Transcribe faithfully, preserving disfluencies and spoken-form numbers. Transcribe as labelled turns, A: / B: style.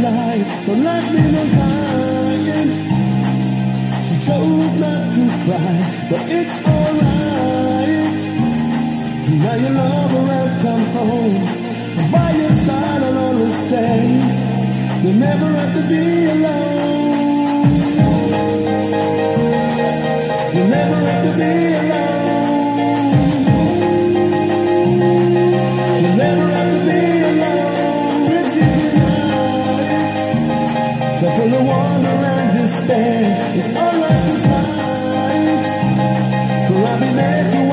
A: life, but life been on crying. She chose not to cry, but it's alright. Now your lover has come home, by your side I'll always stay. You'll never have to be alone. You'll never have to be alone. You'll never have to be alone. It's nice. So full of wonder and despair, it's alright to find. For I'll be there to